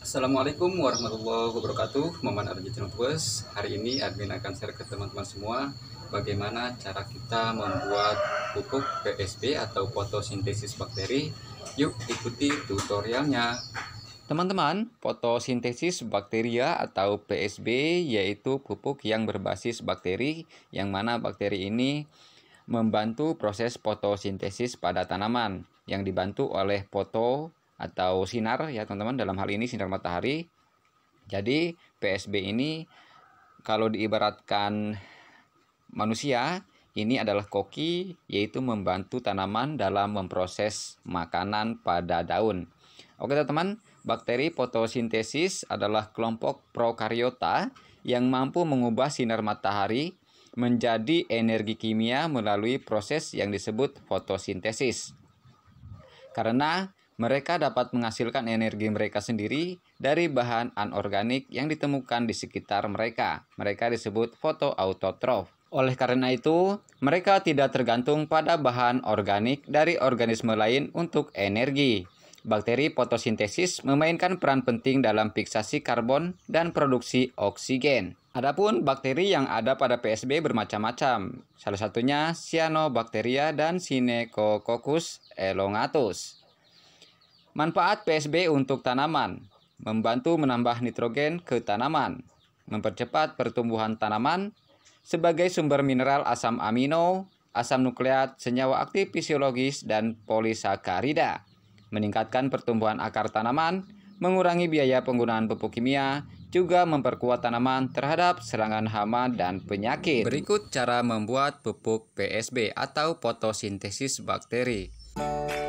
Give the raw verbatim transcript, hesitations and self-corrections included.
Assalamualaikum warahmatullahi wabarakatuh. Muhammad Arji Bos. Hari ini admin akan share ke teman-teman semua bagaimana cara kita membuat pupuk P S B atau fotosintesis bakteri. Yuk ikuti tutorialnya. Teman-teman, fotosintesis bakteria atau P S B yaitu pupuk yang berbasis bakteri, yang mana bakteri ini membantu proses fotosintesis pada tanaman yang dibantu oleh foto atau sinar ya teman-teman, dalam hal ini sinar matahari. Jadi P S B ini kalau diibaratkan manusia, ini adalah koki, yaitu membantu tanaman dalam memproses makanan pada daun. Oke teman-teman, bakteri fotosintesis adalah kelompok prokariota yang mampu mengubah sinar matahari menjadi energi kimia melalui proses yang disebut fotosintesis. Karena mereka dapat menghasilkan energi mereka sendiri dari bahan anorganik yang ditemukan di sekitar mereka. Mereka disebut fotoautotrof. Oleh karena itu, mereka tidak tergantung pada bahan organik dari organisme lain untuk energi. Bakteri fotosintesis memainkan peran penting dalam fiksasi karbon dan produksi oksigen. Adapun bakteri yang ada pada P S B bermacam-macam. Salah satunya Cyanobacteria dan Synechococcus elongatus. Manfaat P S B untuk tanaman: membantu menambah nitrogen ke tanaman, mempercepat pertumbuhan tanaman, sebagai sumber mineral asam amino, asam nukleat, senyawa aktif fisiologis, dan polisakarida, meningkatkan pertumbuhan akar tanaman, mengurangi biaya penggunaan pupuk kimia, juga memperkuat tanaman terhadap serangan hama dan penyakit. Berikut cara membuat pupuk P S B atau fotosintesis bakteri.